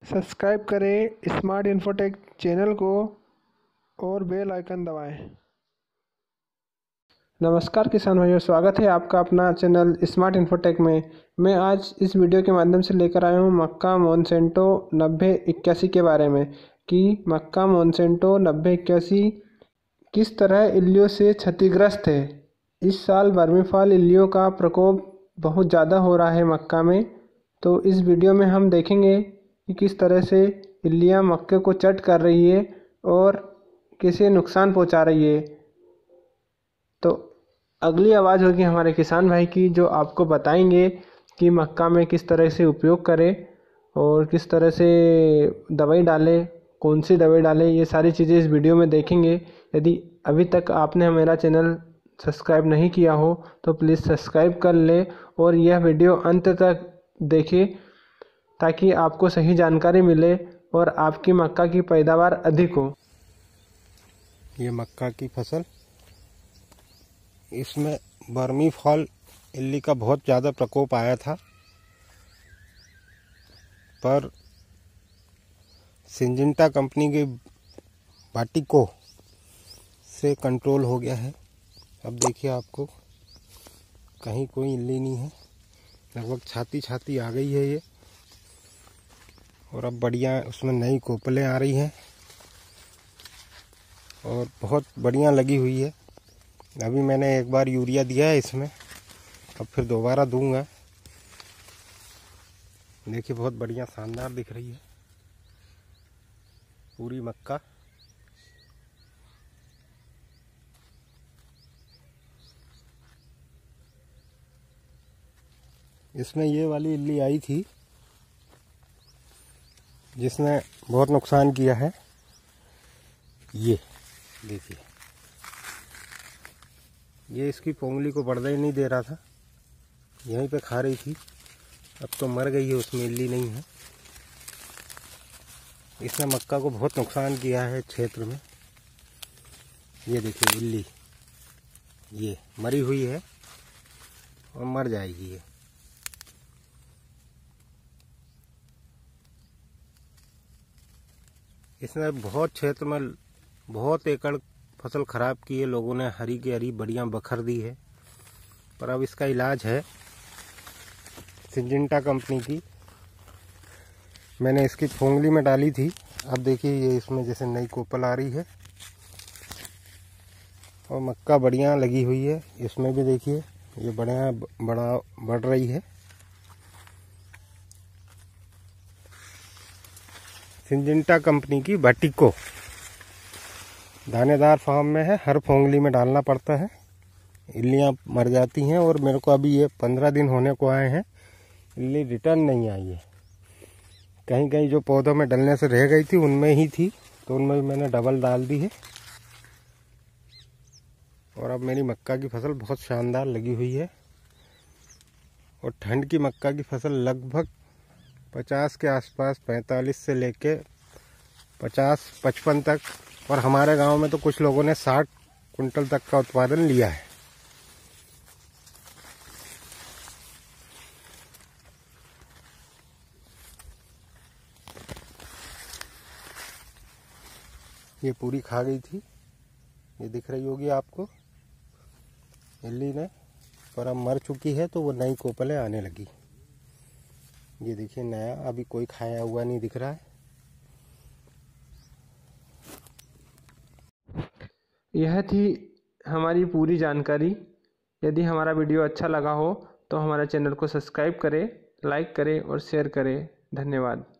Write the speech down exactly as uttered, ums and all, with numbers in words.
Subscribe करें smart infotech channel को और बेल आइकन दबाएं। नमस्कार किसान भाइयों, स्वागत है आपका अपना चैनल स्मार्ट इन्फोटेक में। मैं आज इस वीडियो के माध्यम से लेकर आया हूं मक्का मोनसेंटो नब्बे इक्यासी के बारे में कि मक्का मोनसेंटो नब्बे इक्यासी किस तरह इल्लियों से क्षतिग्रस्त है। इस साल वर्मीफॉल इल्लियों का प्रकोप बहुत ज़्यादा हो रहा है मक्का में, तो इस वीडियो में हम देखेंगे कि किस तरह से इल्लियाँ मक्के को चट कर रही है और कैसे नुकसान पहुंचा रही है। तो अगली आवाज़ होगी हमारे किसान भाई की, जो आपको बताएंगे कि मक्का में किस तरह से उपयोग करें और किस तरह से दवाई डालें, कौन सी दवाई डालें, ये सारी चीज़ें इस वीडियो में देखेंगे। यदि अभी तक आपने मेरा चैनल सब्सक्राइब नहीं किया हो तो प्लीज़ सब्सक्राइब कर ले और यह वीडियो अंत तक देखिए ताकि आपको सही जानकारी मिले और आपकी मक्का की पैदावार अधिक हो। ये मक्का की फसल, इसमें वर्मीफॉल इल्ली का बहुत ज़्यादा प्रकोप आया था, पर सिंजिंटा कंपनी की बाटिको से कंट्रोल हो गया है। अब देखिए, आपको कहीं कोई इल्ली नहीं है, लगभग छाती छाती आ गई है ये, और अब बढ़िया उसमें नई कोपलें आ रही हैं और बहुत बढ़िया लगी हुई है। अभी मैंने एक बार यूरिया दिया है इसमें, अब फिर दोबारा दूंगा। देखिए, बहुत बढ़िया शानदार दिख रही है पूरी मक्का। इसमें ये वाली इल्ली आई थी जिसने बहुत नुकसान किया है। ये देखिए, ये इसकी पोंगली को बढ़ने ही नहीं दे रहा था, यहीं पे खा रही थी। अब तो मर गई है, उसमें इल्ली नहीं है। इसने मक्का को बहुत नुकसान किया है क्षेत्र में। ये देखिए इल्ली, ये मरी हुई है और मर जाएगी ये। इसने बहुत क्षेत्र में बहुत एकड़ फसल खराब की है, लोगों ने हरी की हरी बढ़िया बखर दी है। पर अब इसका इलाज है सिंजिंटा कंपनी की, मैंने इसकी फोंगली में डाली थी। अब देखिए, ये इसमें जैसे नई कोपल आ रही है और मक्का बढ़िया लगी हुई है। इसमें भी देखिए, ये बढ़िया बड़ा बढ़ रही है। सिंजिंटा कंपनी की बाटिको दानेदार फार्म में है, हर फोंगली में डालना पड़ता है, इल्लियाँ मर जाती हैं। और मेरे को अभी ये पंद्रह दिन होने को आए हैं, इल्ली रिटर्न नहीं आई है। कहीं कहीं जो पौधों में डलने से रह गई थी उनमें ही थी, तो उनमें भी मैंने डबल डाल दी है। और अब मेरी मक्का की फसल बहुत शानदार लगी हुई है। और ठंड की मक्का की फसल लगभग पचास के आसपास, पैंतालीस से लेके पचास पचपन तक, और हमारे गांव में तो कुछ लोगों ने साठ कुंटल तक का उत्पादन लिया है। ये पूरी खा गई थी, ये दिख रही होगी आपको इल्ली ने, पर अब मर चुकी है तो वो नई कोपलें आने लगी। ये देखिए नया, अभी कोई खाया हुआ नहीं दिख रहा है। यह थी हमारी पूरी जानकारी। यदि हमारा वीडियो अच्छा लगा हो तो हमारे चैनल को सब्सक्राइब करें, लाइक करें और शेयर करें। धन्यवाद।